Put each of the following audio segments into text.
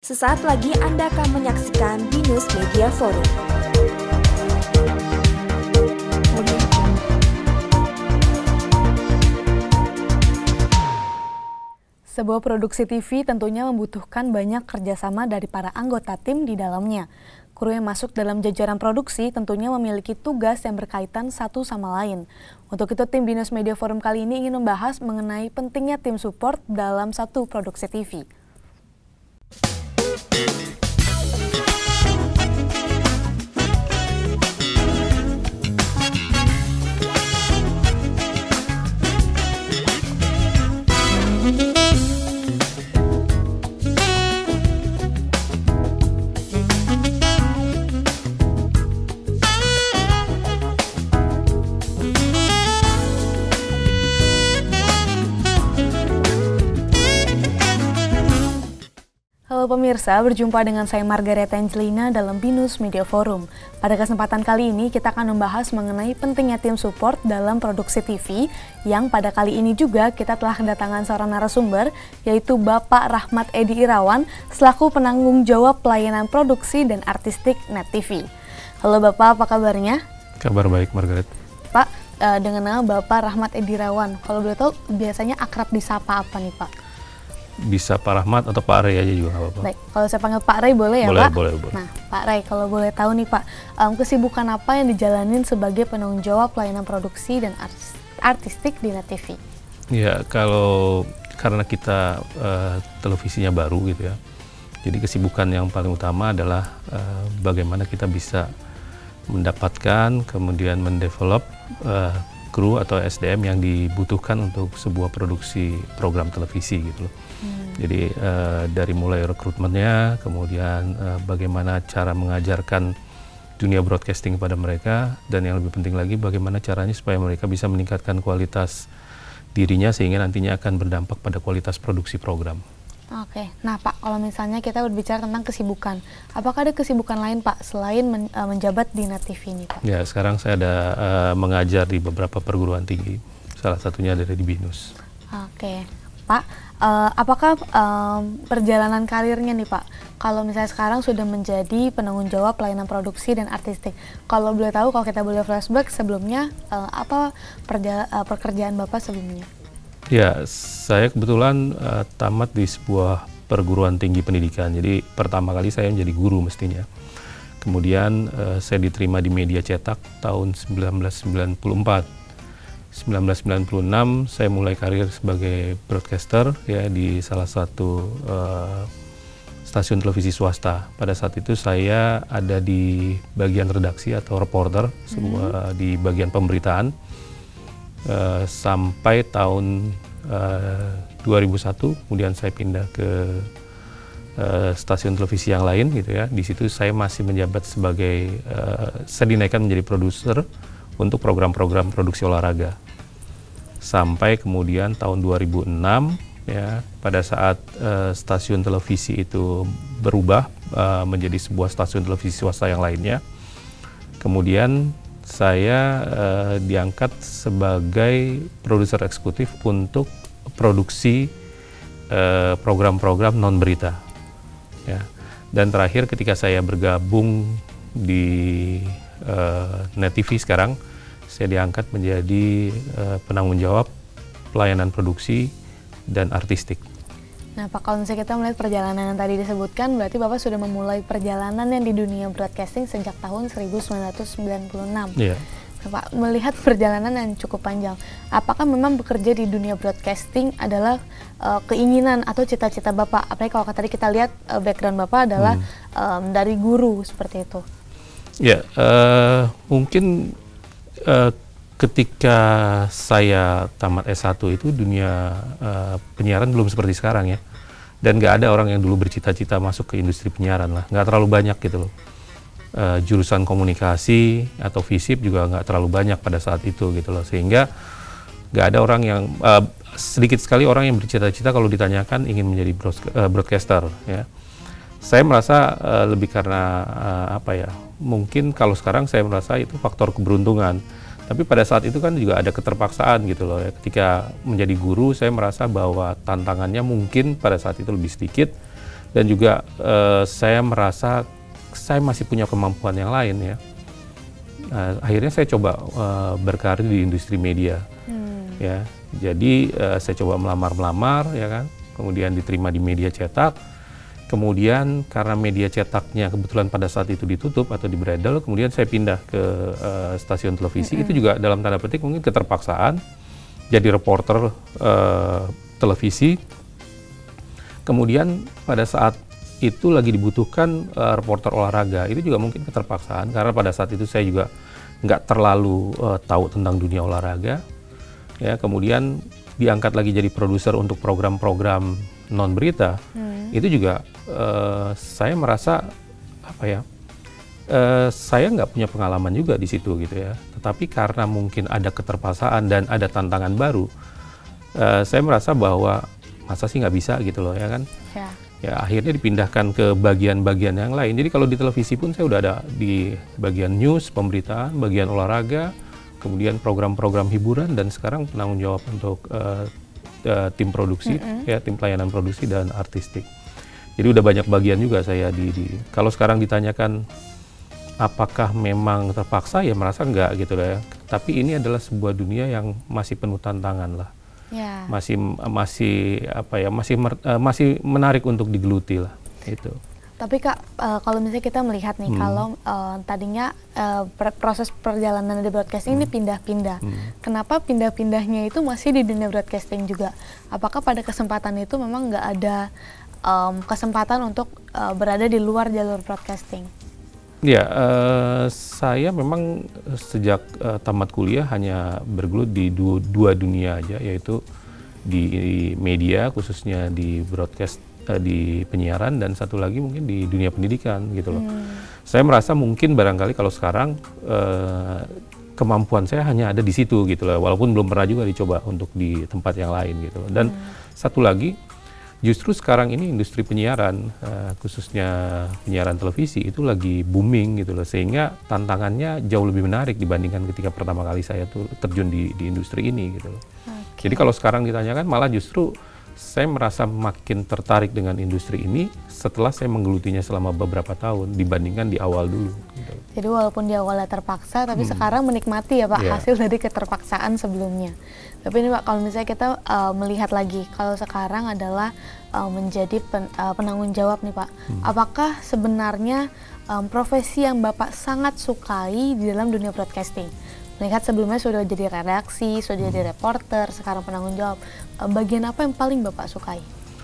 Sesaat lagi Anda akan menyaksikan BINUS Media Forum. Sebuah produksi TV tentunya membutuhkan banyak kerjasama dari para anggota tim di dalamnya. Kru yang masuk dalam jajaran produksi tentunya memiliki tugas yang berkaitan satu sama lain. Untuk itu, tim BINUS Media Forum kali ini ingin membahas mengenai pentingnya tim support dalam satu produksi TV. Halo pemirsa, berjumpa dengan saya Margaret Angelina dalam BINUS Media Forum. Pada kesempatan kali ini kita akan membahas mengenai pentingnya tim support dalam produksi TV, yang pada kali ini juga kita telah kedatangan seorang narasumber, yaitu Bapak Rahmat Irawan, selaku penanggung jawab pelayanan produksi dan artistik Net TV. Halo Bapak, apa kabarnya? Kabar baik, Margaret. Pak, dengan nama Bapak Rahmat Irawan, kalau boleh tahu biasanya akrab disapa apa nih Pak? Bisa Pak Rahmat atau Pak Ray aja juga nggak apa-apa. Baik, kalau saya panggil Pak Ray boleh ya boleh, Pak? Boleh. Nah Pak Ray, kalau boleh tahu nih Pak, kesibukan apa yang dijalanin sebagai penanggung jawab pelayanan produksi dan artistik di Net TV? Ya, karena kita televisinya baru gitu ya, jadi kesibukan yang paling utama adalah bagaimana kita bisa mendapatkan, kemudian mendevelop kru atau SDM yang dibutuhkan untuk sebuah produksi program televisi gitu loh. Jadi dari mulai rekrutmennya, kemudian bagaimana cara mengajarkan dunia broadcasting kepada mereka, dan yang lebih penting lagi bagaimana caranya supaya mereka bisa meningkatkan kualitas dirinya sehingga nantinya akan berdampak pada kualitas produksi program. Oke, nah Pak, kalau misalnya kita berbicara tentang kesibukan, apakah ada kesibukan lain Pak selain menjabat di Net TV ini Pak? Ya, sekarang saya ada mengajar di beberapa perguruan tinggi, salah satunya dari di BINUS. Oke, Pak, apakah perjalanan karirnya nih Pak, kalau misalnya sekarang sudah menjadi penanggung jawab pelayanan produksi dan artistik, kalau boleh tahu, kalau kita boleh flashback sebelumnya, apa pekerjaan Bapak sebelumnya? Ya, saya kebetulan tamat di sebuah perguruan tinggi pendidikan. Jadi pertama kali saya menjadi guru mestinya. Kemudian saya diterima di media cetak tahun 1994. 1996 saya mulai karir sebagai broadcaster ya di salah satu stasiun televisi swasta. Pada saat itu saya ada di bagian redaksi atau reporter, di bagian pemberitaan. Sampai tahun 2001, kemudian saya pindah ke stasiun televisi yang lain gitu ya. Di situ saya masih menjabat sebagai saya dinaikkan menjadi produser untuk program-program produksi olahraga. Sampai kemudian tahun 2006 ya, pada saat stasiun televisi itu berubah menjadi sebuah stasiun televisi swasta yang lainnya. Kemudian saya diangkat sebagai produser eksekutif untuk produksi program-program non berita. Ya. Dan terakhir ketika saya bergabung di Net TV sekarang, saya diangkat menjadi penanggung jawab pelayanan produksi dan artistik. Nah Pak, kalau misalnya kita melihat perjalanan yang tadi disebutkan, berarti Bapak sudah memulai perjalanan yang di dunia broadcasting sejak tahun 1996. Iya. Nah, Pak, melihat perjalanan yang cukup panjang, apakah memang bekerja di dunia broadcasting adalah keinginan atau cita-cita Bapak? Apalagi kalau tadi kita lihat background Bapak adalah dari guru seperti itu. Ya, mungkin ketika saya tamat S1 itu dunia penyiaran belum seperti sekarang ya. Dan nggak ada orang yang dulu bercita-cita masuk ke industri penyiaran lah. Nggak terlalu banyak gitu loh. Jurusan komunikasi atau FISIP juga nggak terlalu banyak pada saat itu gitu loh. Sehingga nggak ada orang yang, sedikit sekali orang yang bercita-cita kalau ditanyakan ingin menjadi broadcaster ya. Saya merasa lebih karena apa ya, mungkin kalau sekarang saya merasa itu faktor keberuntungan. Tapi pada saat itu kan juga ada keterpaksaan gitu loh ya. Ketika menjadi guru saya merasa bahwa tantangannya mungkin pada saat itu lebih sedikit, dan juga saya merasa saya masih punya kemampuan yang lain ya. Akhirnya saya coba berkarir di industri media. Ya, jadi saya coba melamar ya kan, kemudian diterima di media cetak. Kemudian karena media cetaknya kebetulan pada saat itu ditutup atau dibredel, kemudian saya pindah ke stasiun televisi. Itu juga dalam tanda petik mungkin keterpaksaan, jadi reporter televisi. Kemudian pada saat itu lagi dibutuhkan reporter olahraga, itu juga mungkin keterpaksaan karena pada saat itu saya juga nggak terlalu tahu tentang dunia olahraga. Ya, kemudian diangkat lagi jadi produser untuk program-program non berita. Itu juga saya merasa apa ya, saya nggak punya pengalaman juga di situ gitu ya. Tetapi karena mungkin ada keterpaksaan dan ada tantangan baru, saya merasa bahwa masa sih nggak bisa gitu loh ya kan. Ya akhirnya dipindahkan ke bagian-bagian yang lain. Jadi kalau di televisi pun saya udah ada di bagian news, pemberitaan, bagian olahraga, kemudian program-program hiburan, dan sekarang penanggung jawab untuk tim produksi, ya tim pelayanan produksi dan artistik. Jadi udah banyak bagian juga saya kalau sekarang ditanyakan apakah memang terpaksa, ya merasa enggak gitu lah ya. Tapi ini adalah sebuah dunia yang masih penuh tantangan lah. Ya. Masih menarik untuk digeluti lah itu. Tapi Kak, kalau misalnya kita melihat nih, kalau tadinya proses perjalanan di broadcasting ini pindah-pindah, kenapa pindah-pindahnya itu masih di dunia broadcasting juga? Apakah pada kesempatan itu memang nggak ada kesempatan untuk berada di luar jalur broadcasting? Ya, saya memang sejak tamat kuliah hanya bergelut di dua dunia aja, yaitu di media, khususnya di broadcast, di penyiaran, dan satu lagi mungkin di dunia pendidikan gitu loh. Saya merasa mungkin barangkali kalau sekarang kemampuan saya hanya ada di situ gitu loh, walaupun belum pernah juga dicoba untuk di tempat yang lain gitu loh. Dan satu lagi, justru sekarang ini industri penyiaran, khususnya penyiaran televisi itu lagi booming gitu loh, sehingga tantangannya jauh lebih menarik dibandingkan ketika pertama kali saya tuh terjun di industri ini gitu loh. Jadi kalau sekarang ditanyakan, malah justru saya merasa makin tertarik dengan industri ini setelah saya menggelutinya selama beberapa tahun dibandingkan di awal dulu. Gitu. Jadi walaupun di awalnya terpaksa, tapi sekarang menikmati ya Pak, hasil dari keterpaksaan sebelumnya. Tapi ini Pak, kalau misalnya kita melihat lagi, kalau sekarang adalah menjadi penanggung jawab nih Pak, apakah sebenarnya profesi yang Bapak sangat sukai di dalam dunia broadcasting? Melihat sebelumnya sudah jadi redaksi, sudah jadi reporter, sekarang penanggung jawab. Bagian apa yang paling Bapak sukai?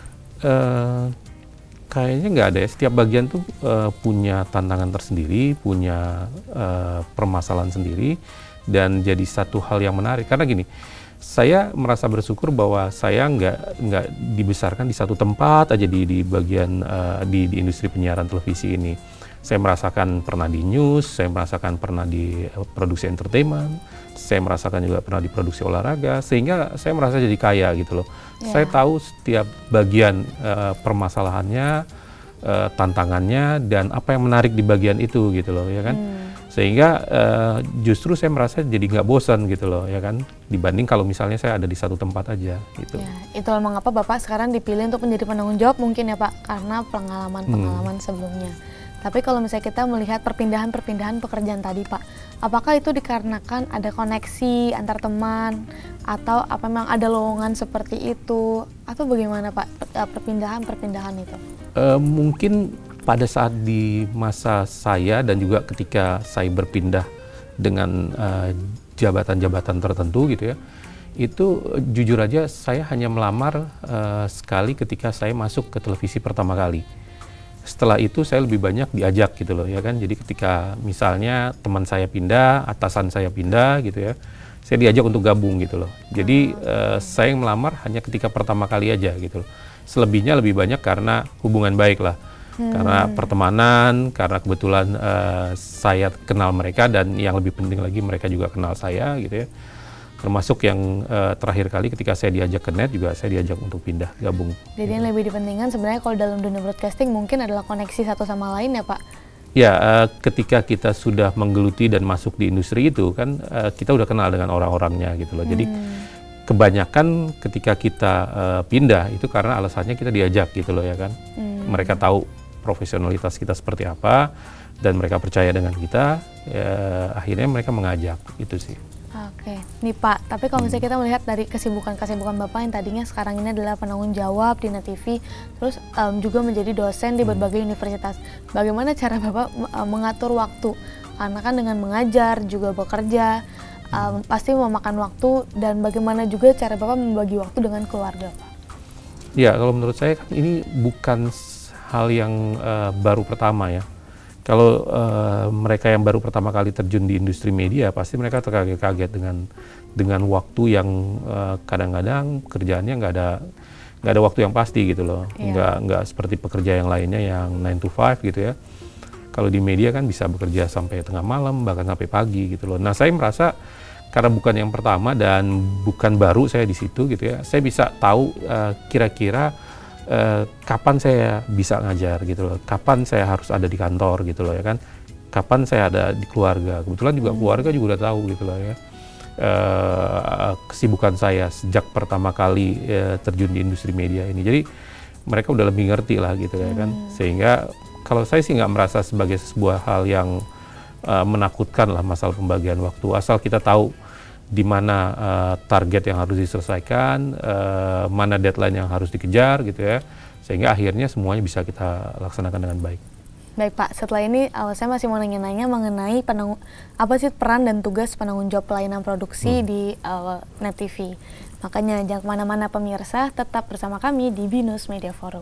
Kayaknya nggak ada ya. Setiap bagian tuh punya tantangan tersendiri, punya permasalahan sendiri, dan jadi satu hal yang menarik. Karena gini, saya merasa bersyukur bahwa saya nggak dibesarkan di satu tempat aja di bagian di industri penyiaran televisi ini. Saya merasakan pernah di news, saya merasakan pernah di produksi entertainment, saya merasakan juga pernah di produksi olahraga, sehingga saya merasa jadi kaya gitu loh. Saya tahu setiap bagian permasalahannya, tantangannya, dan apa yang menarik di bagian itu gitu loh, ya kan. Sehingga justru saya merasa jadi nggak bosan gitu loh, ya kan, dibanding kalau misalnya saya ada di satu tempat aja gitu. Ya, itu memang apa Bapak sekarang dipilih untuk menjadi penanggung jawab mungkin ya Pak, karena pengalaman-pengalaman sebelumnya. Tapi kalau misalnya kita melihat perpindahan-perpindahan pekerjaan tadi Pak, apakah itu dikarenakan ada koneksi antar teman, atau apa memang ada lowongan seperti itu, atau bagaimana Pak perpindahan-perpindahan itu? Mungkin pada saat di masa saya dan juga ketika saya berpindah dengan jabatan-jabatan tertentu gitu ya, itu jujur aja saya hanya melamar sekali ketika saya masuk ke televisi pertama kali. Setelah itu saya lebih banyak diajak gitu loh ya kan. Jadi ketika misalnya teman saya pindah, atasan saya pindah gitu ya, saya diajak untuk gabung gitu loh. Jadi saya yang melamar hanya ketika pertama kali aja gitu loh. Selebihnya lebih banyak karena hubungan baik lah. Karena pertemanan, karena kebetulan saya kenal mereka, dan yang lebih penting lagi mereka juga kenal saya gitu ya. Termasuk yang terakhir kali ketika saya diajak ke net juga saya diajak untuk pindah gabung. Jadi yang lebih dipentingkan sebenarnya kalau dalam dunia broadcasting mungkin adalah koneksi satu sama lain ya Pak? Ya, ketika kita sudah menggeluti dan masuk di industri itu kan kita udah kenal dengan orang-orangnya gitu loh. Jadi kebanyakan ketika kita pindah itu karena alasannya kita diajak gitu loh ya kan. Mereka tahu profesionalitas kita seperti apa dan mereka percaya dengan kita, ya, akhirnya mereka mengajak itu sih. Oke, nih Pak, tapi kalau misalnya kita melihat dari kesibukan Bapak yang tadinya sekarang ini adalah penanggung jawab di Net TV, terus juga menjadi dosen di berbagai universitas. Bagaimana cara Bapak mengatur waktu? Karena kan dengan mengajar, juga bekerja, pasti memakan waktu, dan bagaimana juga cara Bapak membagi waktu dengan keluarga, Pak? Ya, kalau menurut saya kan ini bukan hal yang baru pertama ya. Kalau mereka yang baru pertama kali terjun di industri media, pasti mereka terkaget-kaget dengan waktu yang kadang-kadang kerjaannya nggak ada waktu yang pasti gitu loh. Nggak seperti pekerja yang lainnya yang 9 to 5 gitu ya. Kalau di media kan bisa bekerja sampai tengah malam, bahkan sampai pagi gitu loh. Nah, saya merasa karena bukan yang pertama dan bukan baru saya di situ gitu ya, saya bisa tahu kira-kira kapan saya bisa ngajar gitu loh, kapan saya harus ada di kantor gitu loh ya kan, kapan saya ada di keluarga. Kebetulan juga keluarga juga udah tahu gitu loh ya, kesibukan saya sejak pertama kali terjun di industri media ini. Jadi mereka udah lebih ngerti lah gitu ya kan, sehingga kalau saya sih nggak merasa sebagai sebuah hal yang menakutkan lah masalah pembagian waktu, asal kita tahu di mana target yang harus diselesaikan, mana deadline yang harus dikejar gitu ya, sehingga akhirnya semuanya bisa kita laksanakan dengan baik. Baik Pak, setelah ini saya masih mau nanya-nanya mengenai apa sih peran dan tugas penanggung jawab pelayanan produksi di Net TV. Makanya jangan kemana-mana pemirsa, tetap bersama kami di BINUS Media Forum.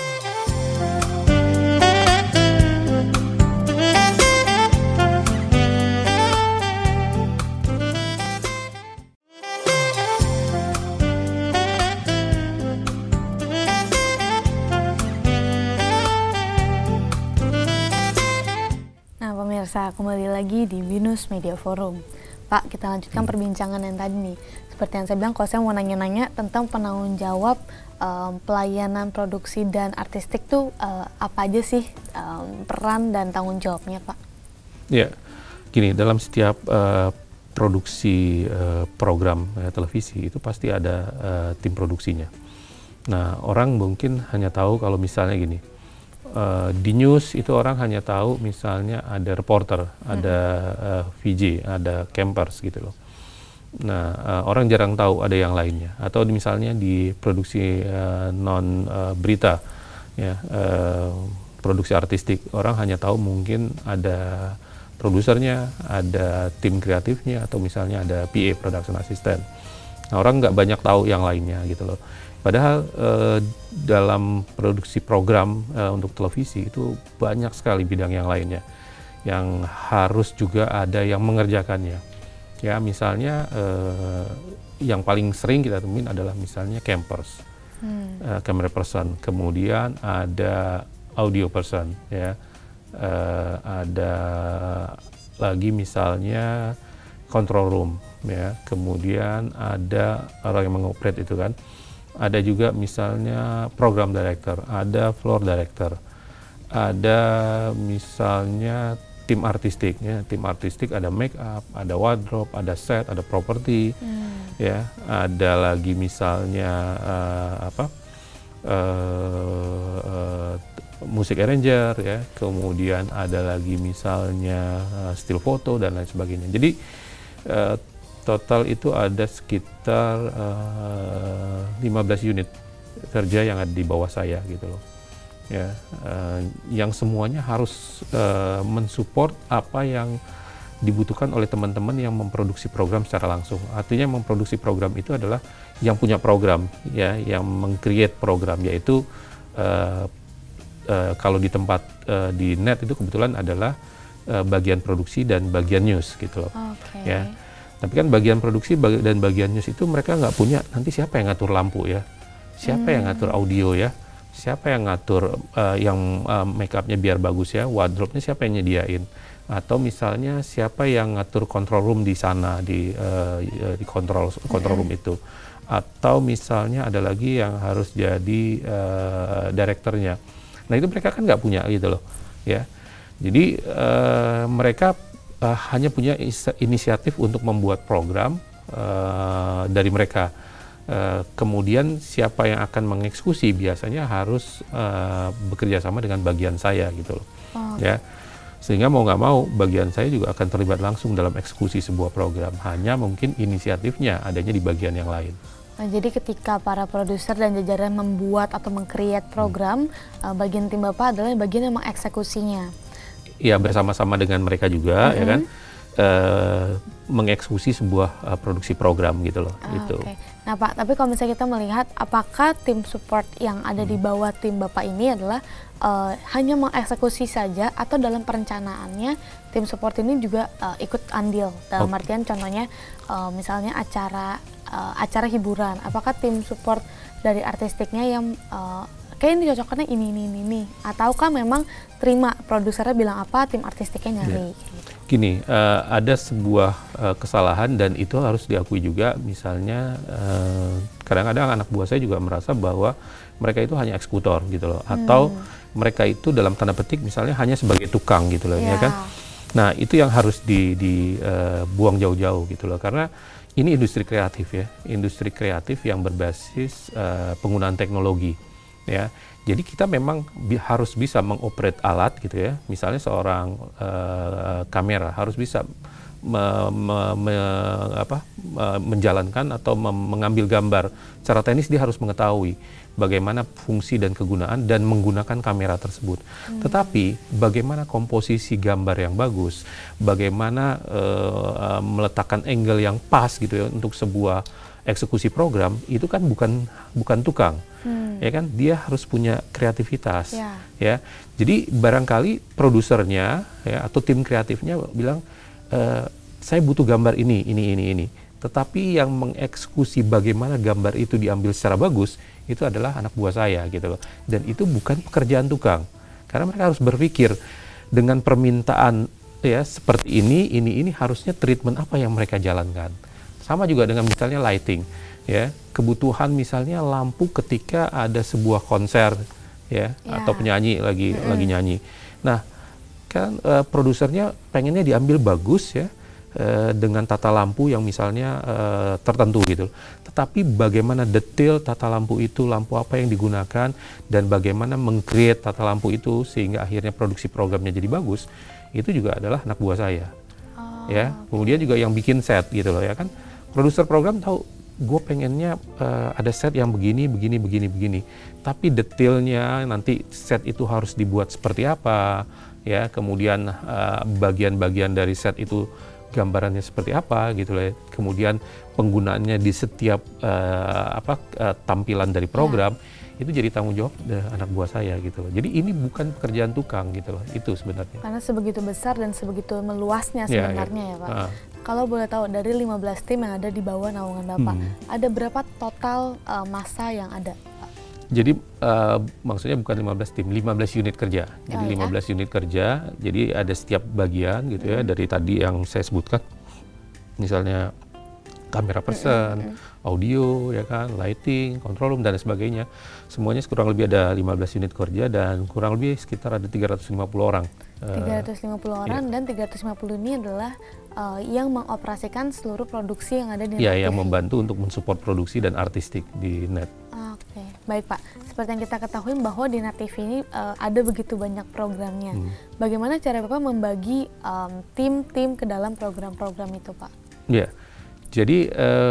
Pemirsa, kembali lagi di BINUS Media Forum. Pak, kita lanjutkan perbincangan yang tadi nih. Seperti yang saya bilang, kalau saya mau nanya-nanya tentang penanggung jawab pelayanan produksi dan artistik tuh apa aja sih peran dan tanggung jawabnya, Pak? Ya, gini, dalam setiap produksi program televisi itu pasti ada tim produksinya. Nah, orang mungkin hanya tahu kalau misalnya gini, di news itu orang hanya tahu misalnya ada reporter, ada VJ, ada campers gitu loh. Nah, orang jarang tahu ada yang lainnya. Atau misalnya di produksi non berita, ya, produksi artistik, orang hanya tahu mungkin ada produsernya, ada tim kreatifnya, atau misalnya ada PA, production assistant. Nah, orang nggak banyak tahu yang lainnya gitu loh. Padahal dalam produksi program untuk televisi itu banyak sekali bidang yang lainnya yang harus juga ada yang mengerjakannya. Ya, misalnya yang paling sering kita temuin adalah misalnya campers, camera person, kemudian ada audio person, ya, ada lagi misalnya control room, ya, kemudian ada orang yang mengoperate itu kan. Ada juga misalnya program director, ada floor director, ada misalnya tim artistik, ya. Tim artistik ada make up, ada wardrobe, ada set, ada properti, ya. Ada lagi misalnya musik arranger, ya. Kemudian ada lagi misalnya still foto dan lain sebagainya. Jadi total itu ada sekitar 15 unit kerja yang ada di bawah saya gitu loh. Ya, yang semuanya harus mensupport apa yang dibutuhkan oleh teman-teman yang memproduksi program secara langsung. Artinya memproduksi program itu adalah yang punya program, ya, yang meng-create program, yaitu kalau di tempat di net itu kebetulan adalah bagian produksi dan bagian news gitu loh. Okay. Ya. Tapi kan bagian produksi dan bagian news itu mereka nggak punya, nanti siapa yang ngatur lampu ya, siapa yang ngatur audio ya, siapa yang ngatur yang make up-nya biar bagus ya, wardrobe-nya siapa yang nyediain, atau misalnya siapa yang ngatur control room di sana di control room itu, atau misalnya ada lagi yang harus jadi direkturnya. Nah, itu mereka kan nggak punya gitu loh, ya. Jadi mereka hanya punya inisiatif untuk membuat program dari mereka. Kemudian siapa yang akan mengeksekusi biasanya harus bekerja sama dengan bagian saya gitu loh. Ya, sehingga mau nggak mau bagian saya juga akan terlibat langsung dalam eksekusi sebuah program. Hanya mungkin inisiatifnya adanya di bagian yang lain. Nah, jadi ketika para produser dan jajaran membuat atau meng-create program, bagian tim Bapak adalah bagian yang mengeksekusinya. Ya, bersama-sama dengan mereka juga, ya kan, mengeksekusi sebuah produksi program gitu loh. Gitu. Okay. Nah Pak, tapi kalau misalnya kita melihat apakah tim support yang ada di bawah tim Bapak ini adalah hanya mengeksekusi saja atau dalam perencanaannya tim support ini juga ikut andil dalam artian contohnya misalnya acara hiburan, apakah tim support dari artistiknya yang kayak ini cocoknya ini, ataukah memang terima produsernya bilang apa, tim artistiknya nyari? Gitu. Gini, ada sebuah kesalahan dan itu harus diakui juga. Misalnya kadang-kadang anak buah saya juga merasa bahwa mereka itu hanya eksekutor gitu loh, atau mereka itu dalam tanda petik misalnya hanya sebagai tukang gitu loh, ya kan? Nah itu yang harus dibuang jauh-jauh gitu loh, karena ini industri kreatif ya, industri kreatif yang berbasis penggunaan teknologi. Ya, jadi kita memang harus bisa mengoperate alat gitu ya. Misalnya seorang kamera harus bisa menjalankan atau mengambil gambar. Secara teknis dia harus mengetahui bagaimana fungsi dan kegunaan dan menggunakan kamera tersebut. Tetapi bagaimana komposisi gambar yang bagus, bagaimana meletakkan angle yang pas gitu ya untuk sebuah eksekusi program, itu kan bukan tukang, ya kan, dia harus punya kreativitas, ya. Jadi barangkali produsernya ya atau tim kreatifnya bilang saya butuh gambar ini, tetapi yang mengeksekusi bagaimana gambar itu diambil secara bagus itu adalah anak buah saya gitu loh, dan itu bukan pekerjaan tukang, karena mereka harus berpikir dengan permintaan ya seperti ini harusnya treatment apa yang mereka jalankan. Sama juga dengan misalnya lighting, ya, kebutuhan misalnya lampu ketika ada sebuah konser, ya, atau penyanyi lagi nyanyi. Nah, kan produsernya pengennya diambil bagus ya, dengan tata lampu yang misalnya tertentu gitu. Tetapi bagaimana detail tata lampu itu, lampu apa yang digunakan, dan bagaimana meng-create tata lampu itu sehingga akhirnya produksi programnya jadi bagus, itu juga adalah anak buah saya. Ya, kemudian juga yang bikin set gitu loh, ya kan. Produser program tahu, gue pengennya ada set yang begini. Tapi detailnya nanti set itu harus dibuat seperti apa, ya. Kemudian bagian-bagian dari set itu gambarannya seperti apa, gitu loh. Kemudian penggunaannya di setiap tampilan dari program itu jadi tanggung jawab anak buah saya gitu loh. Jadi ini bukan pekerjaan tukang gitu loh, itu sebenarnya. Karena sebegitu besar dan sebegitu meluasnya sebenarnya ya Pak. Kalau boleh tahu dari 15 tim yang ada di bawah naungan Bapak, ada berapa total masa yang ada Pak? Jadi maksudnya bukan 15 tim, 15 unit kerja. Jadi 15 unit kerja, jadi ada setiap bagian gitu ya, dari tadi yang saya sebutkan, misalnya kamera person, audio, ya kan, lighting, control room, dan sebagainya. Semuanya kurang lebih ada 15 unit kerja dan kurang lebih sekitar ada 350 orang. 350 orang dan 350 ini adalah yang mengoperasikan seluruh produksi yang ada di net. Yang membantu untuk mensupport produksi dan artistik di net. Oke, baik Pak. Seperti yang kita ketahui bahwa di net TV ini ada begitu banyak programnya. Bagaimana cara Bapak membagi tim-tim ke dalam program-program itu Pak? Ya, jadi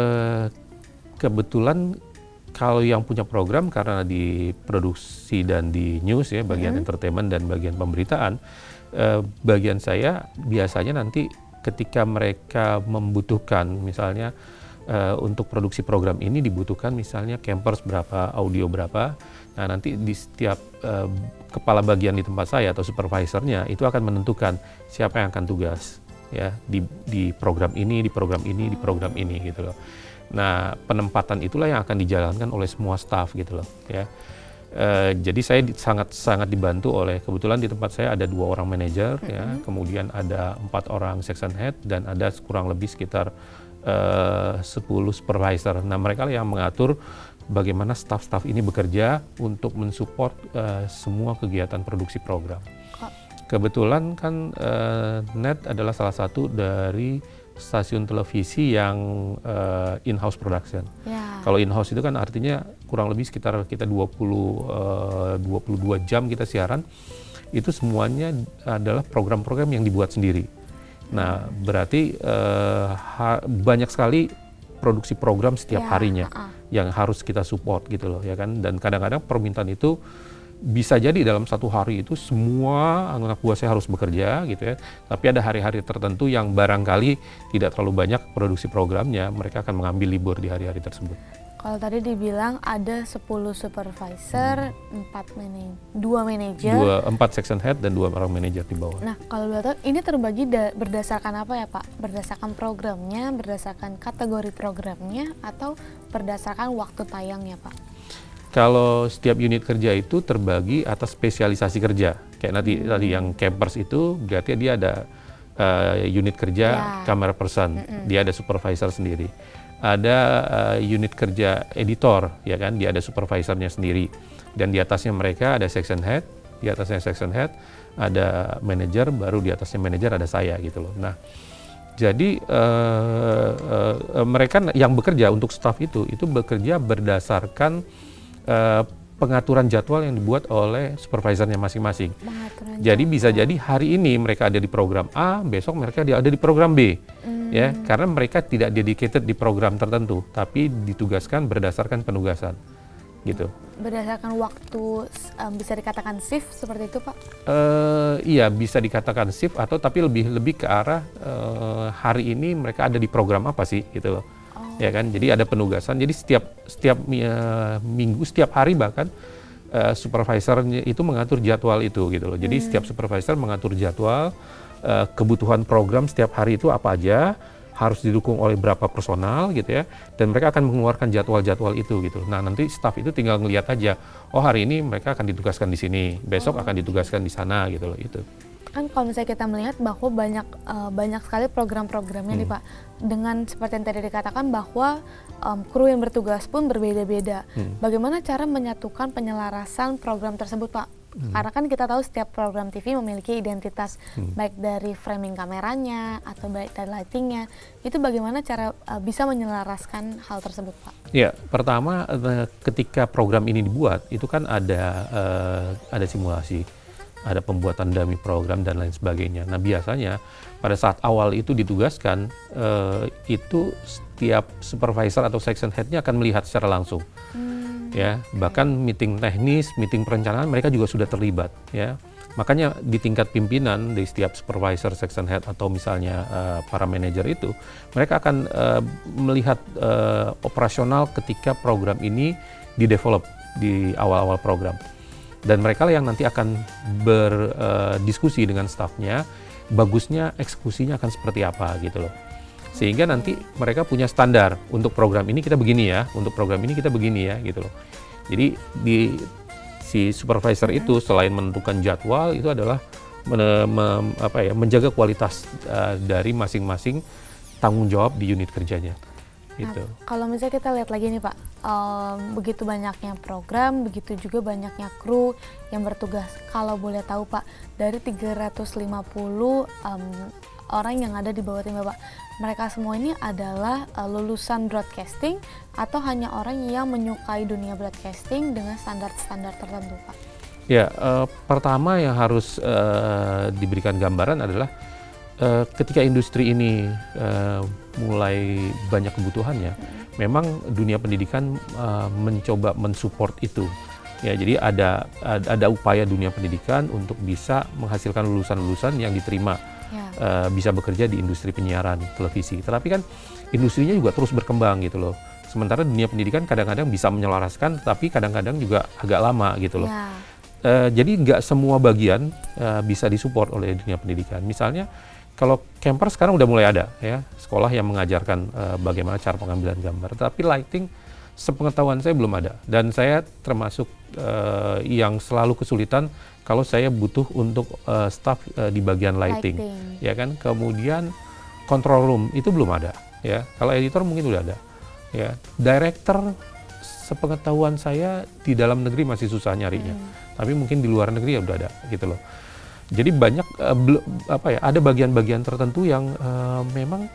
kebetulan kalau yang punya program karena di produksi dan di news ya, bagian entertainment dan bagian pemberitaan, bagian saya biasanya nanti ketika mereka membutuhkan misalnya untuk produksi program ini dibutuhkan misalnya campers berapa, audio berapa. Nah nanti di setiap kepala bagian di tempat saya atau supervisornya itu akan menentukan siapa yang akan tugas ya di program ini, di program ini, di program ini gitu loh. Nah penempatan itulah yang akan dijalankan oleh semua staff gitu loh ya. Jadi saya sangat dibantu oleh, kebetulan di tempat saya ada 2 orang manajer ya, kemudian ada 4 orang section head dan ada kurang lebih sekitar 10 supervisor. Nah mereka yang mengatur bagaimana staff-staff ini bekerja untuk mensupport semua kegiatan produksi program. Kebetulan kan net adalah salah satu dari stasiun televisi yang in-house production. Kalau in-house itu kan artinya kurang lebih sekitar kita 22 jam kita siaran, itu semuanya adalah program-program yang dibuat sendiri. Nah, berarti banyak sekali produksi program setiap harinya yang harus kita support gitu loh, ya kan. Dan kadang-kadang permintaan itu bisa jadi dalam satu hari itu semua anak buah saya harus bekerja gitu ya. Tapi ada hari-hari tertentu yang barangkali tidak terlalu banyak produksi programnya, mereka akan mengambil libur di hari-hari tersebut. Kalau tadi dibilang ada 10 supervisor, 2 manajer, 4 section head dan 2 orang manajer di bawah. Nah, kalau boleh tahu ini terbagi berdasarkan apa ya Pak? Berdasarkan programnya, berdasarkan kategori programnya, atau berdasarkan waktu tayangnya Pak? Kalau setiap unit kerja itu terbagi atas spesialisasi kerja. Kayak tadi yang campers itu berarti dia ada unit kerja camera person, dia ada supervisor sendiri. Ada unit kerja editor, ya kan, dia ada supervisornya sendiri. Dan di atasnya mereka ada section head, di atasnya section head ada manager, baru di atasnya manager ada saya gitu loh. Nah, jadi mereka yang bekerja untuk staff itu bekerja berdasarkan pengaturan jadwal yang dibuat oleh supervisornya masing-masing. Jadi bisa jadi hari ini mereka ada di program A, besok mereka ada di program B. Ya, karena mereka tidak dedicated di program tertentu, tapi ditugaskan berdasarkan penugasan, gitu. Berdasarkan waktu, bisa dikatakan shift seperti itu, Pak? Iya, bisa dikatakan shift, atau tapi lebih ke arah hari ini mereka ada di program apa sih, gitu loh. Ya kan, jadi ada penugasan. Jadi setiap minggu, setiap hari bahkan supervisornya itu mengatur jadwal itu, gitu loh. Jadi setiap supervisor mengatur jadwal. Kebutuhan program setiap hari itu apa aja, harus didukung oleh berapa personal gitu ya, dan mereka akan mengeluarkan jadwal-jadwal itu gitu. Nah, nanti staff itu tinggal ngelihat aja, oh hari ini mereka akan ditugaskan di sini, besok akan ditugaskan di sana gitu loh. Itu kan kalau misalnya kita melihat bahwa banyak sekali program-programnya nih Pak, dengan seperti yang tadi dikatakan bahwa kru yang bertugas pun berbeda-beda. Bagaimana cara menyatukan penyelarasan program tersebut Pak? Karena kan kita tahu setiap program TV memiliki identitas, baik dari framing kameranya atau baik dari lightingnya. Itu bagaimana cara bisa menyelaraskan hal tersebut, Pak? Ya, pertama ketika program ini dibuat itu kan ada simulasi, ada pembuatan dummy program dan lain sebagainya. Nah, biasanya pada saat awal itu ditugaskan, itu setiap supervisor atau section head-nya akan melihat secara langsung. Ya, bahkan meeting teknis, meeting perencanaan mereka juga sudah terlibat ya. Makanya di tingkat pimpinan di setiap supervisor, section head atau misalnya para manajer itu, mereka akan melihat operasional ketika program ini didevelop di awal-awal program. Dan mereka yang nanti akan berdiskusi dengan stafnya, bagusnya eksekusinya akan seperti apa gitu loh. Sehingga nanti mereka punya standar, untuk program ini kita begini ya, untuk program ini kita begini ya gitu loh. Jadi si supervisor itu selain menentukan jadwal, itu adalah menjaga kualitas dari masing-masing tanggung jawab di unit kerjanya. Gitu. Nah, kalau misalnya kita lihat lagi nih Pak, begitu banyaknya program, begitu juga banyaknya kru yang bertugas. Kalau boleh tahu Pak, dari 350 orang yang ada di bawah tim Bapak, mereka semua ini adalah lulusan broadcasting atau hanya orang yang menyukai dunia broadcasting dengan standar-standar tertentu Pak? Ya, pertama yang harus diberikan gambaran adalah ketika industri ini mulai banyak kebutuhannya, memang dunia pendidikan mencoba mensupport itu. Ya, jadi ada upaya dunia pendidikan untuk bisa menghasilkan lulusan-lulusan yang diterima bisa bekerja di industri penyiaran televisi. Tetapi kan industrinya juga terus berkembang gitu loh. Sementara dunia pendidikan kadang-kadang bisa menyelaraskan, tapi kadang-kadang juga agak lama gitu loh. Jadi nggak semua bagian bisa disupport oleh dunia pendidikan. Misalnya kalau camper sekarang udah mulai ada ya, sekolah yang mengajarkan bagaimana cara pengambilan gambar. Tapi lighting sepengetahuan saya belum ada. Dan saya termasuk yang selalu kesulitan kalau saya butuh untuk staff di bagian lighting. Ya kan. Kemudian control room itu belum ada ya. Kalau editor mungkin udah ada. Ya, director sepengetahuan saya di dalam negeri masih susah nyarinya. Tapi mungkin di luar negeri ya udah ada gitu loh. Jadi banyak ada bagian-bagian tertentu yang memang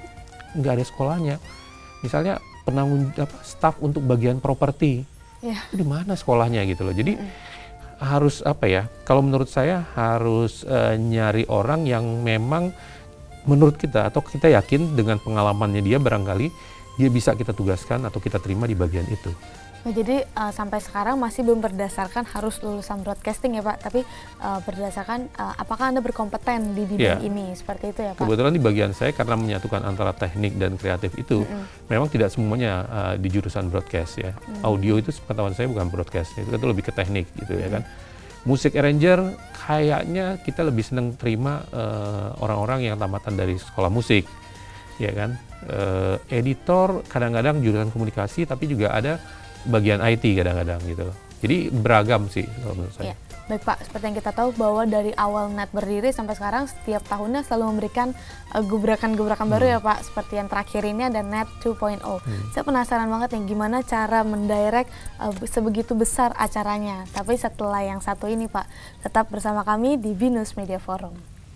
nggak ada sekolahnya. Misalnya staf untuk bagian properti, itu di mana sekolahnya gitu loh. Jadi harus kalau menurut saya harus nyari orang yang memang menurut kita atau kita yakin dengan pengalamannya dia barangkali dia bisa kita tugaskan atau kita terima di bagian itu. Nah, jadi sampai sekarang masih belum berdasarkan harus lulusan broadcasting ya Pak, tapi berdasarkan apakah Anda berkompeten di bidang ini, seperti itu ya Pak? Kebetulan di bagian saya karena menyatukan antara teknik dan kreatif itu, memang tidak semuanya di jurusan broadcast ya. Audio itu pengetahuan saya bukan broadcast, itu lebih ke teknik gitu ya kan. Musik arranger kayaknya kita lebih senang terima orang-orang yang tamatan dari sekolah musik, ya kan. Editor kadang-kadang jurusan komunikasi, tapi juga ada bagian IT kadang-kadang gitu. Jadi beragam sih kalau menurut saya. Baik Pak, seperti yang kita tahu bahwa dari awal NET berdiri sampai sekarang setiap tahunnya selalu memberikan gebrakan-gebrakan baru ya Pak. Seperti yang terakhir ini ada NET 2.0. Saya penasaran banget nih gimana cara mendirect sebegitu besar acaranya. Tapi setelah yang satu ini Pak, tetap bersama kami di BINUS Media Forum.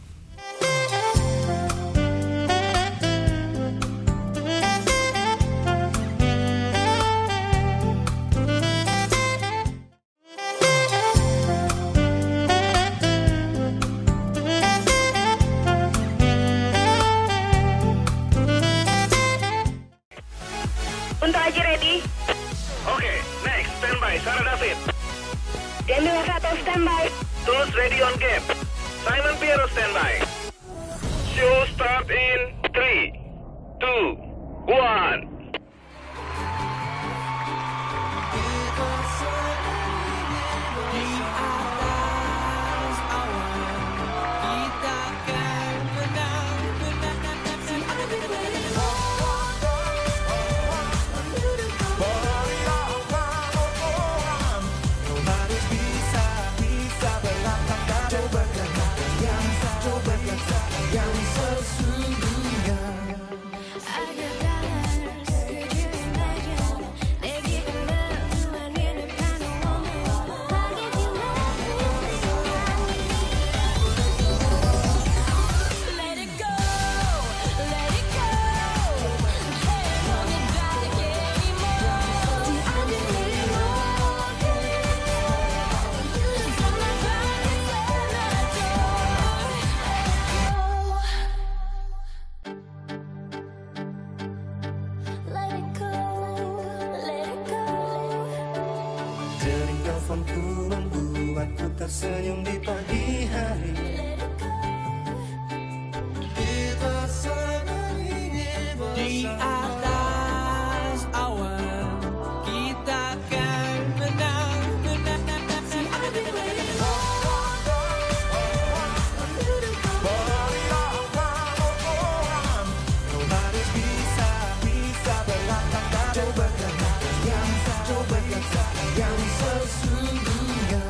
Untuk Aji ready? Oke, next, standby, Sarah David. Jamila Sato standby. Tulus ready on game. Simon Piero standby. Show start in 3, 2, 1. Membuatku tersenyum di pagi hari. Kita sedang di atas awan, kita akan menang. Harus bisa berlapang, coba yang sesungguhnya.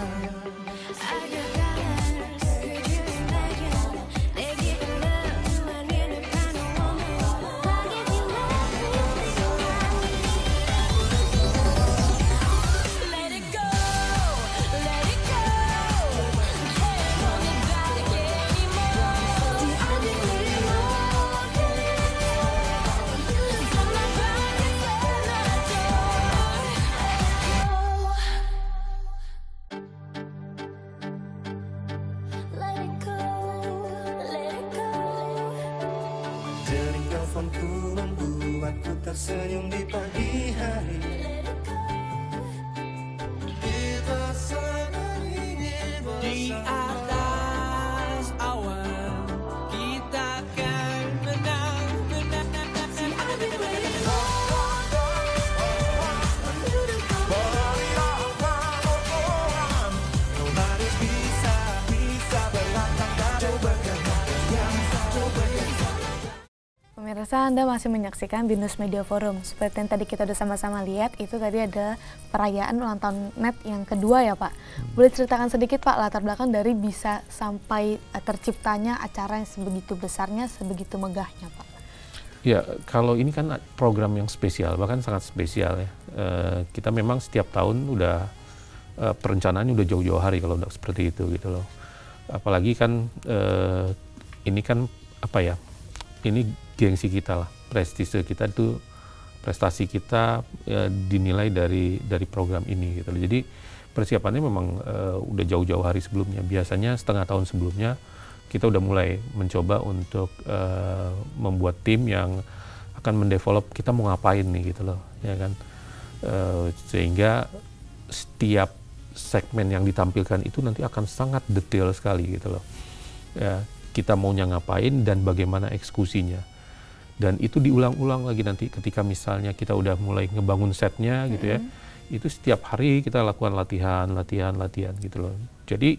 Dering teleponku membuatku tersenyum di pagi hari. Kita sedang di atas awan, kita akan menang. Harus bisa berlapang, coba Pemirsa, Anda masih menyaksikan BINUS Media Forum. Seperti yang tadi kita udah sama-sama lihat, itu tadi ada perayaan ulang tahun NET yang kedua ya Pak. Boleh ceritakan sedikit Pak latar belakang dari bisa sampai terciptanya acara yang sebegitu besarnya, sebegitu megahnya Pak? Ya, kalau ini kan program yang spesial, bahkan sangat spesial ya. Kita memang setiap tahun udah perencanaannya udah jauh-jauh hari kalau udah seperti itu gitu loh. Apalagi kan ini kan ini gengsi kita lah, prestise kita itu, prestasi kita dinilai dari program ini gitu. Jadi persiapannya memang udah jauh-jauh hari sebelumnya. Biasanya setengah tahun sebelumnya kita udah mulai mencoba untuk membuat tim yang akan mendevelop kita mau ngapain nih gitu loh, ya kan. Sehingga setiap segmen yang ditampilkan itu nanti akan sangat detail sekali gitu loh. Ya, kita maunya ngapain dan bagaimana eksekusinya. Dan itu diulang-ulang lagi nanti ketika misalnya kita udah mulai ngebangun setnya gitu ya. Itu setiap hari kita lakukan latihan gitu loh. Jadi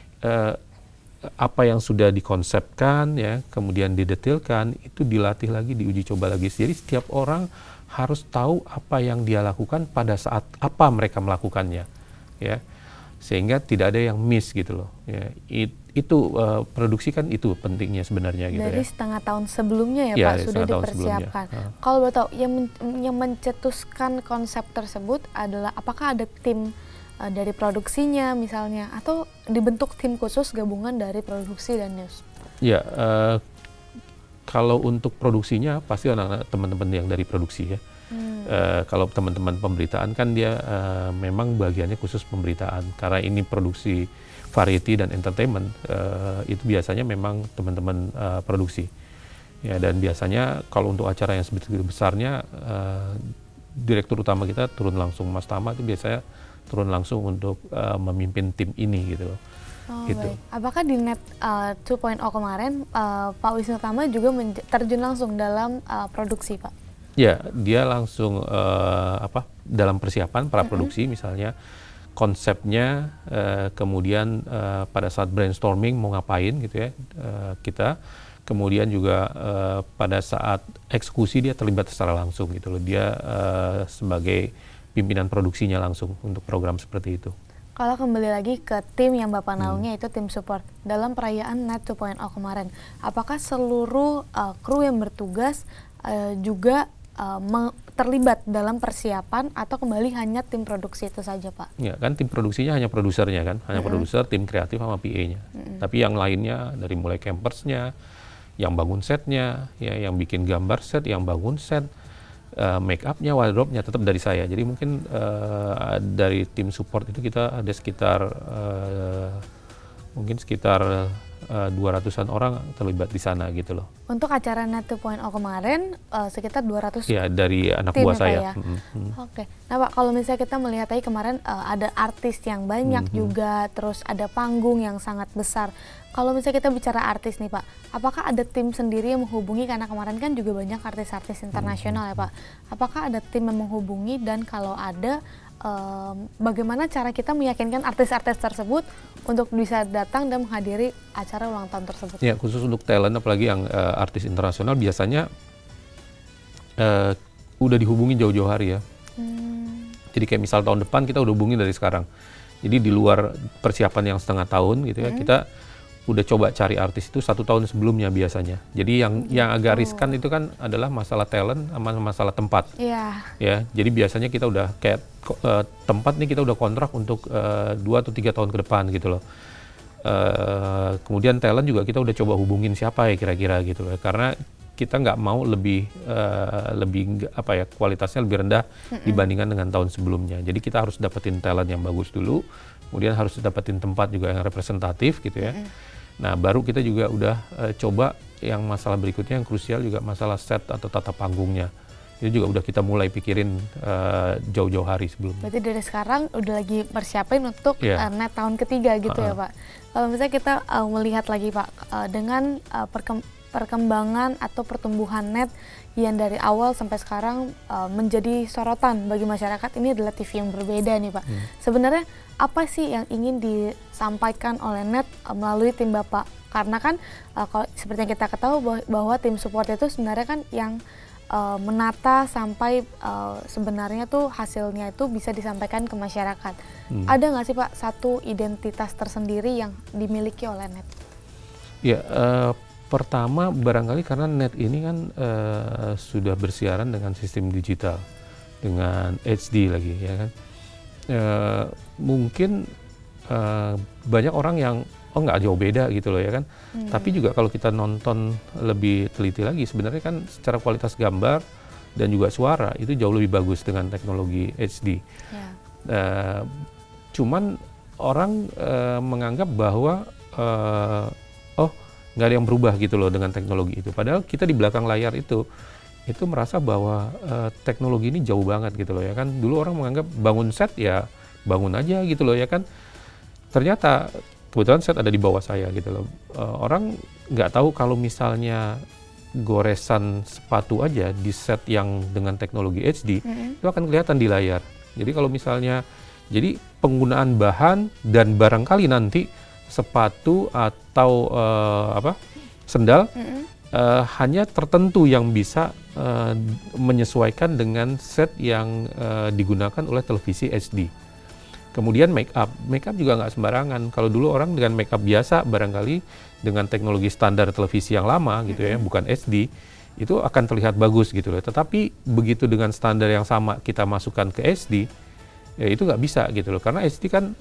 apa yang sudah dikonsepkan ya, kemudian didetailkan, itu dilatih lagi, diuji coba lagi. Jadi setiap orang harus tahu apa yang dia lakukan pada saat apa mereka melakukannya, ya, sehingga tidak ada yang miss gitu loh. Ya, itu produksi kan itu pentingnya sebenarnya gitu. Dari ya. setengah tahun sebelumnya ya, Pak, sudah dipersiapkan. Kalau boleh tahu, yang mencetuskan konsep tersebut adalah apakah ada tim dari produksinya misalnya, atau dibentuk tim khusus gabungan dari produksi dan news? Ya, kalau untuk produksinya pasti anak-anak teman-teman yang dari produksi ya. Kalau teman-teman pemberitaan kan dia memang bagiannya khusus pemberitaan, karena ini produksi variety dan entertainment, itu biasanya memang teman-teman produksi. Ya, dan biasanya kalau untuk acara yang sebegitu besarnya, direktur utama kita turun langsung, Mas Tama itu biasanya turun langsung untuk memimpin tim ini gitu loh. Gitu. Baik. Apakah di Net 2.0 kemarin Pak Wisnu Tama juga terjun langsung dalam produksi, Pak? Ya, dia langsung dalam persiapan para produksi misalnya konsepnya, kemudian pada saat brainstorming mau ngapain gitu ya, kita kemudian juga pada saat eksekusi dia terlibat secara langsung gitu loh. Dia sebagai pimpinan produksinya langsung untuk program seperti itu. Kalau kembali lagi ke tim yang Bapak naungi, itu tim support dalam perayaan Net 2.0 kemarin, apakah seluruh kru yang bertugas juga terlibat dalam persiapan atau kembali hanya tim produksi itu saja, Pak? Ya kan, tim produksinya hanya produsernya kan, hanya produser, tim kreatif sama PA-nya. Tapi yang lainnya dari mulai campersnya, yang bangun setnya, ya, yang bikin gambar set, yang bangun set, make up-nya, wardrobe-nya tetap dari saya. Jadi mungkin dari tim support itu kita ada sekitar mungkin sekitar 200-an orang terlibat di sana gitu loh. Untuk acara Net 2.0 kemarin sekitar 200 ya dari anak buah saya. Ya? Oke. Nah, Pak, kalau misalnya kita melihat tadi kemarin ada artis yang banyak juga, terus ada panggung yang sangat besar. Kalau misalnya kita bicara artis nih, Pak, apakah ada tim sendiri yang menghubungi, karena kemarin kan juga banyak artis-artis internasional ya, Pak. Apakah ada tim yang menghubungi, dan kalau ada, bagaimana cara kita meyakinkan artis-artis tersebut untuk bisa datang dan menghadiri acara ulang tahun tersebut? Ya, khusus untuk talent, apalagi yang artis internasional, biasanya udah dihubungi jauh-jauh hari ya. Jadi kayak misal tahun depan kita udah hubungi dari sekarang. Jadi di luar persiapan yang setengah tahun gitu ya, kita udah coba cari artis itu 1 tahun sebelumnya biasanya. Jadi yang agak riskan itu kan adalah masalah talent sama masalah tempat. Ya, jadi biasanya kita udah kayak tempat nih kita udah kontrak untuk 2 atau 3 tahun ke depan gitu loh. Kemudian talent juga kita udah coba hubungin siapa ya kira-kira gitu loh. Karena kita nggak mau lebih kualitasnya lebih rendah dibandingkan dengan tahun sebelumnya. Jadi kita harus dapetin talent yang bagus dulu, kemudian harus dapetin tempat juga yang representatif gitu ya. Nah, baru kita juga udah coba yang masalah berikutnya yang krusial juga masalah set atau tata panggungnya. Itu juga udah kita mulai pikirin jauh-jauh hari sebelumnya. Berarti dari sekarang udah lagi persiapin untuk Net tahun ketiga gitu ya, Pak. Kalau misalnya kita melihat lagi, Pak, dengan perkembangan atau pertumbuhan Net yang dari awal sampai sekarang menjadi sorotan bagi masyarakat, ini adalah TV yang berbeda nih, Pak. Sebenarnya apa sih yang ingin disampaikan oleh Net melalui tim Bapak? Karena kan seperti yang kita ketahui bahwa tim support itu sebenarnya kan yang menata sampai sebenarnya tuh hasilnya itu bisa disampaikan ke masyarakat. Ada nggak sih, Pak, satu identitas tersendiri yang dimiliki oleh Net? Ya, pertama barangkali karena Net ini kan sudah bersiaran dengan sistem digital, dengan HD lagi ya kan. Mungkin banyak orang yang oh nggak jauh beda gitu loh ya kan. Tapi juga kalau kita nonton lebih teliti lagi, sebenarnya kan secara kualitas gambar dan juga suara itu jauh lebih bagus dengan teknologi HD. Cuman orang menganggap bahwa oh nggak ada yang berubah gitu loh dengan teknologi itu. Padahal kita di belakang layar itu merasa bahwa teknologi ini jauh banget gitu loh ya kan. Dulu orang menganggap bangun set ya bangun aja gitu loh ya kan. Ternyata kebetulan set ada di bawah saya gitu loh. Orang nggak tahu kalau misalnya goresan sepatu aja di set yang dengan teknologi HD itu akan kelihatan di layar. Jadi kalau misalnya jadi penggunaan bahan dan barangkali nanti sepatu atau sendal hanya tertentu yang bisa menyesuaikan dengan set yang digunakan oleh televisi HD. Kemudian make up juga nggak sembarangan. Kalau dulu orang dengan make up biasa barangkali dengan teknologi standar televisi yang lama gitu ya, bukan HD, itu akan terlihat bagus gitu loh. Tetapi begitu dengan standar yang sama kita masukkan ke HD, ya itu nggak bisa gitu loh. Karena HD kan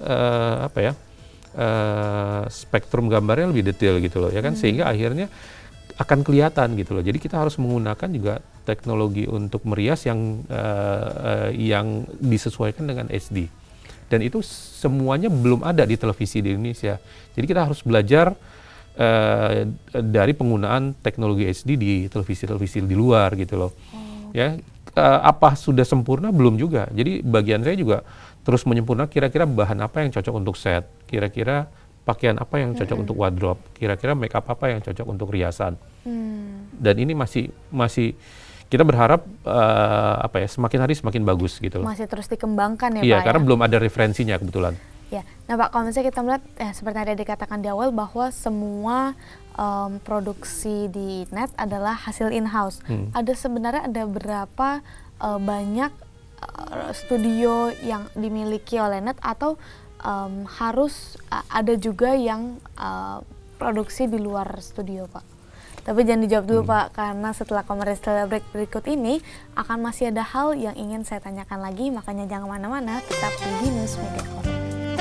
spektrum gambarnya lebih detail gitu loh ya kan, sehingga akhirnya akan kelihatan gitu loh. Jadi kita harus menggunakan juga teknologi untuk merias yang disesuaikan dengan HD. Dan itu semuanya belum ada di televisi di Indonesia. Jadi kita harus belajar dari penggunaan teknologi HD di televisi-televisi di luar gitu loh. Ya, apa sudah sempurna? Belum juga. Jadi bagian saya juga terus menyempurnakan kira-kira bahan apa yang cocok untuk set, kira-kira pakaian apa yang cocok untuk wardrobe, kira-kira make up apa yang cocok untuk riasan. Dan ini masih kita berharap semakin hari semakin bagus gitu loh. Masih terus dikembangkan ya Pak. Iya, karena belum ada referensinya kebetulan. Ya, nah Pak, kalau misalnya kita melihat seperti yang tadi dikatakan di awal bahwa semua produksi di net adalah hasil in-house. Sebenarnya ada berapa banyak studio yang dimiliki oleh net atau harus ada juga yang produksi di luar studio Pak? Tapi jangan dijawab dulu Pak, karena setelah commercial break berikut ini akan masih ada hal yang ingin saya tanyakan lagi, makanya jangan kemana-mana, tetap di BINUS Media Forum.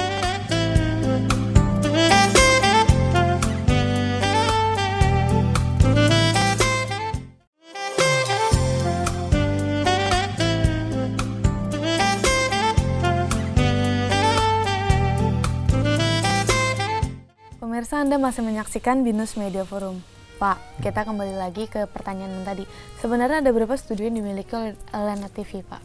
Pemirsa, Anda masih menyaksikan BINUS Media Forum. Pak, kita kembali lagi ke pertanyaan yang tadi. Sebenarnya ada berapa studio yang dimiliki oleh Net TV, Pak?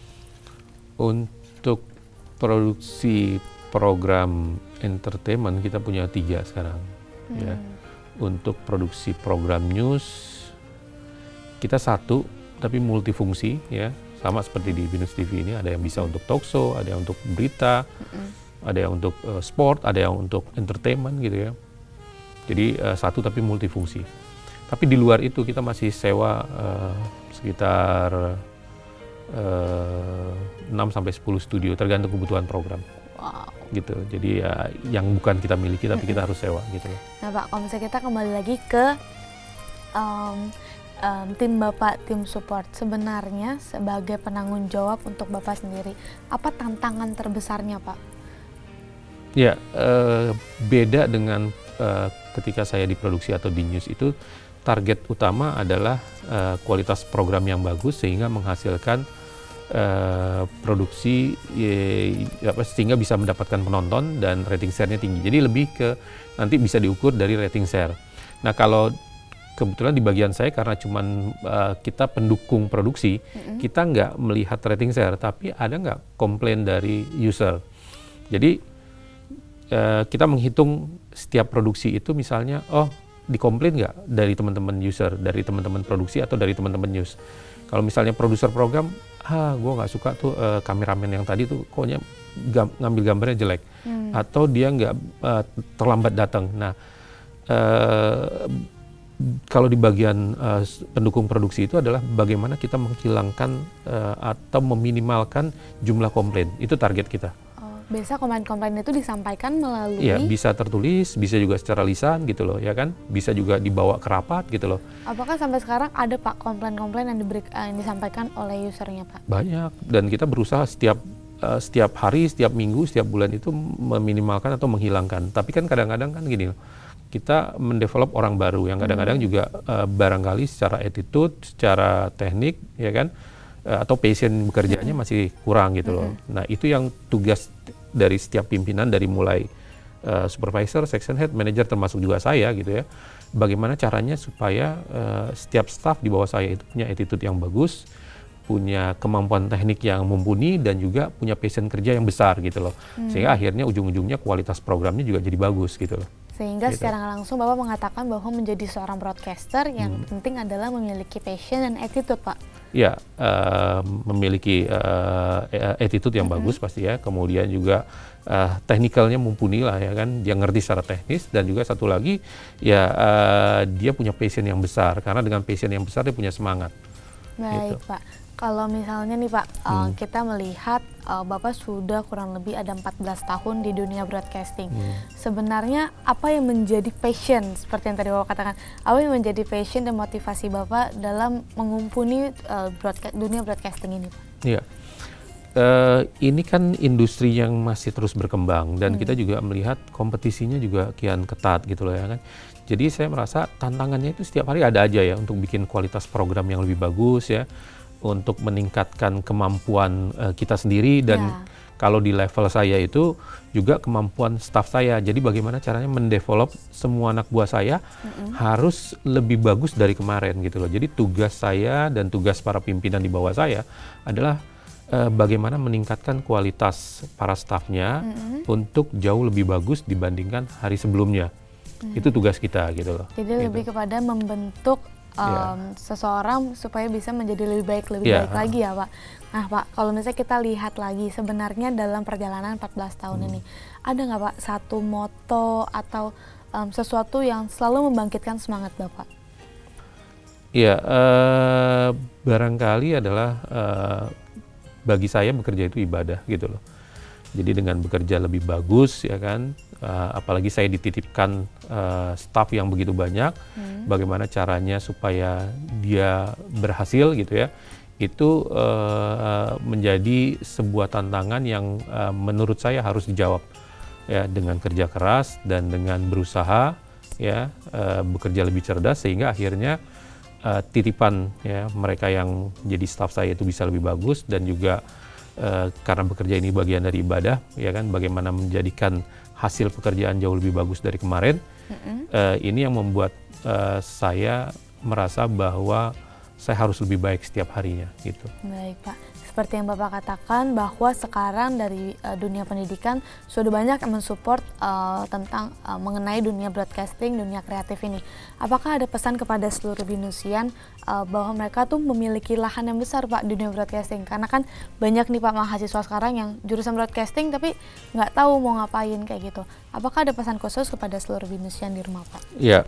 Untuk produksi program entertainment kita punya 3 sekarang. Ya. Untuk produksi program news kita 1 tapi multifungsi ya, sama seperti di BINUSTV ini, ada yang bisa untuk talkshow, ada yang untuk berita, ada yang untuk sport, ada yang untuk entertainment gitu ya. Jadi 1 tapi multifungsi. Tapi di luar itu kita masih sewa sekitar 6-10 studio tergantung kebutuhan program. Wow. Gitu. Jadi ya yang bukan kita miliki tapi kita harus sewa gitu loh. Nah Pak, kalau misalnya kita kembali lagi ke tim Bapak, tim support. Sebenarnya sebagai penanggung jawab untuk Bapak sendiri, apa tantangan terbesarnya Pak? Ya, beda dengan ketika saya di produksi atau di news itu target utama adalah kualitas program yang bagus sehingga menghasilkan produksi sehingga bisa mendapatkan penonton dan rating share-nya tinggi. Jadi lebih ke nanti bisa diukur dari rating share. Nah kalau kebetulan di bagian saya karena cuman kita pendukung produksi, kita nggak melihat rating share, tapi ada nggak komplain dari user. Jadi kita menghitung setiap produksi itu misalnya, oh dikomplain nggak dari teman-teman user, dari teman-teman produksi atau dari teman-teman news. Kalau misalnya produser program, gue nggak suka tuh kameramen yang tadi tuh koknya ngambil gambarnya jelek, atau dia nggak terlambat datang. Nah, kalau di bagian pendukung produksi itu adalah bagaimana kita menghilangkan atau meminimalkan jumlah komplain. Itu target kita. Biasa komplain-komplain itu disampaikan melalui? Iya, bisa tertulis, bisa juga secara lisan gitu loh, ya kan? Bisa juga dibawa ke rapat gitu loh. Apakah sampai sekarang ada Pak komplain-komplain yang disampaikan oleh usernya Pak? Banyak, dan kita berusaha setiap setiap hari, setiap minggu, setiap bulan itu meminimalkan atau menghilangkan. Tapi kan kadang-kadang kan gini loh, kita mendevelop orang baru yang kadang-kadang juga barangkali secara attitude, secara teknik, ya kan, atau passion bekerjanya masih kurang gitu loh. Nah itu yang tugas dari setiap pimpinan, dari mulai supervisor, section head, manager, termasuk juga saya gitu ya. Bagaimana caranya supaya setiap staff di bawah saya itu punya attitude yang bagus, punya kemampuan teknik yang mumpuni, dan juga punya passion kerja yang besar gitu loh. Sehingga akhirnya ujung-ujungnya kualitas programnya juga jadi bagus gitu loh. Sehingga Gitu. secara langsung Bapak mengatakan bahwa menjadi seorang broadcaster yang penting adalah memiliki passion dan attitude, Pak. Ya, memiliki attitude yang bagus pasti ya. Kemudian juga teknikalnya mumpuni lah ya kan. Dia ngerti secara teknis, dan juga satu lagi ya dia punya passion yang besar. Karena dengan passion yang besar dia punya semangat. Baik, Gitu. Pak. Kalau misalnya nih Pak, kita melihat Bapak sudah kurang lebih ada 14 tahun di dunia broadcasting. Sebenarnya apa yang menjadi passion, seperti yang tadi Bapak katakan, apa yang menjadi passion dan motivasi Bapak dalam mengumpuni dunia broadcasting ini, Pak? Iya. Ini kan industri yang masih terus berkembang, dan kita juga melihat kompetisinya juga kian ketat gitu loh ya kan. Jadi saya merasa tantangannya itu setiap hari ada aja ya, untuk bikin kualitas program yang lebih bagus ya, untuk meningkatkan kemampuan kita sendiri, dan kalau di level saya itu juga kemampuan staf saya. Jadi bagaimana caranya mendevelop semua anak buah saya harus lebih bagus dari kemarin gitu loh. Jadi tugas saya dan tugas para pimpinan di bawah saya adalah bagaimana meningkatkan kualitas para stafnya untuk jauh lebih bagus dibandingkan hari sebelumnya. Itu tugas kita gitu loh. Jadi lebih kepada membentuk seseorang supaya bisa menjadi lebih baik lagi ya Pak. Nah Pak, kalau misalnya kita lihat lagi sebenarnya dalam perjalanan 14 tahun ini, ada nggak Pak satu moto atau sesuatu yang selalu membangkitkan semangat Bapak? Iya, barangkali adalah bagi saya bekerja itu ibadah gitu loh. Jadi dengan bekerja lebih bagus ya kan, apalagi saya dititipkan staf yang begitu banyak, bagaimana caranya supaya dia berhasil gitu ya, itu menjadi sebuah tantangan yang menurut saya harus dijawab ya, dengan kerja keras dan dengan berusaha ya, bekerja lebih cerdas, sehingga akhirnya titipan ya mereka yang jadi staf saya itu bisa lebih bagus, dan juga karena bekerja ini bagian dari ibadah ya kan, bagaimana menjadikan hasil pekerjaan jauh lebih bagus dari kemarin. Ini yang membuat saya merasa bahwa saya harus lebih baik setiap harinya gitu. Baik Pak, seperti yang Bapak katakan bahwa sekarang dari dunia pendidikan sudah banyak yang mensupport tentang mengenai dunia broadcasting, dunia kreatif ini. Apakah ada pesan kepada seluruh binusian bahwa mereka tuh memiliki lahan yang besar Pak di dunia broadcasting? Karena kan banyak nih Pak mahasiswa sekarang yang jurusan broadcasting tapi nggak tahu mau ngapain kayak gitu. Apakah ada pesan khusus kepada seluruh binusian di rumah Pak? Ya,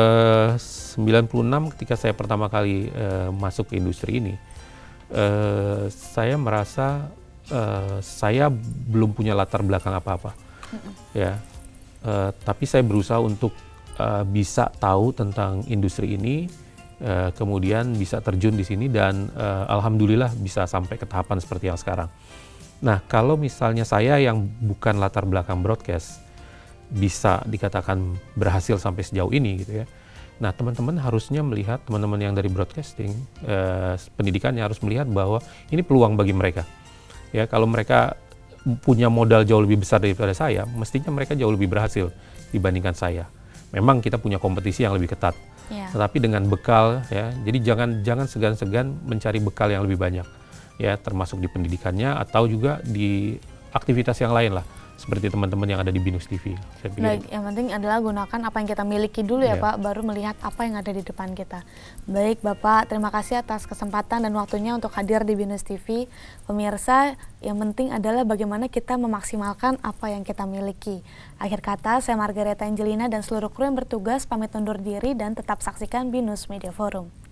96 ketika saya pertama kali masuk ke industri ini, saya merasa saya belum punya latar belakang apa-apa, ya. Tapi saya berusaha untuk bisa tahu tentang industri ini, kemudian bisa terjun di sini, dan alhamdulillah bisa sampai ke tahapan seperti yang sekarang. Nah, kalau misalnya saya yang bukan latar belakang broadcast bisa dikatakan berhasil sampai sejauh ini gitu ya. Nah, teman-teman harusnya melihat, teman-teman yang dari broadcasting, pendidikannya harus melihat bahwa ini peluang bagi mereka. Ya, kalau mereka punya modal jauh lebih besar daripada saya, mestinya mereka jauh lebih berhasil dibandingkan saya. Memang kita punya kompetisi yang lebih ketat, tetapi dengan bekal ya, jadi jangan segan-segan mencari bekal yang lebih banyak, ya, termasuk di pendidikannya atau juga di aktivitas yang lain lah, seperti teman-teman yang ada di BINUSTV. Baik, yang penting adalah gunakan apa yang kita miliki dulu ya Pak, baru melihat apa yang ada di depan kita. Baik Bapak, terima kasih atas kesempatan dan waktunya untuk hadir di BINUSTV. Pemirsa, yang penting adalah bagaimana kita memaksimalkan apa yang kita miliki. Akhir kata, saya Margareta Angelina dan seluruh kru yang bertugas pamit undur diri, dan tetap saksikan BINUS Media Forum.